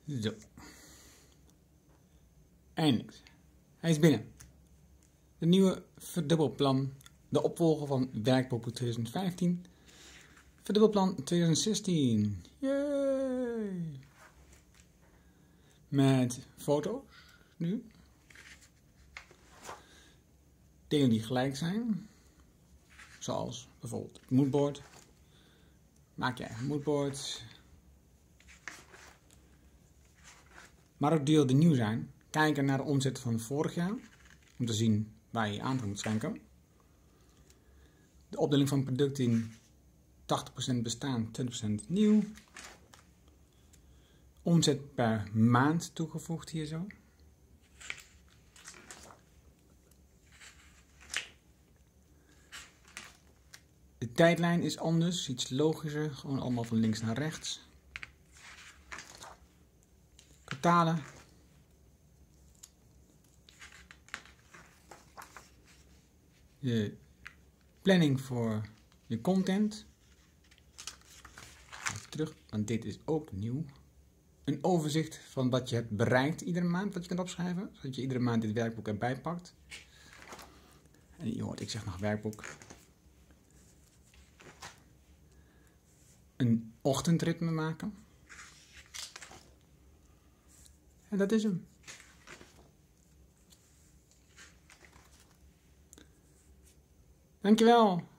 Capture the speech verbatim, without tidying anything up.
Zo. Eindelijk. Hij is binnen. De nieuwe verdubbelplan. De opvolger van werkboek twintig vijftien. Verdubbelplan twintig zestien. Yay! Met foto's nu. Dingen die gelijk zijn. Zoals bijvoorbeeld het moodboard. Maak je eigen moodboard. Maar ook delen die nieuw zijn. Kijken naar de omzet van vorig jaar. Om te zien waar je je aandacht moet schenken. De opdeling van producten in tachtig procent bestaan, twintig procent nieuw. Omzet per maand toegevoegd hier zo. De tijdlijn is anders, iets logischer, gewoon allemaal van links naar rechts. Kwartalen. De planning voor je content. Even terug, want dit is ook nieuw. Een overzicht van wat je hebt bereikt iedere maand, wat je kunt opschrijven. Zodat je iedere maand dit werkboek erbij pakt. En je hoort, ik zeg nog werkboek. Een ochtendritme maken. En dat is hem. Dankjewel.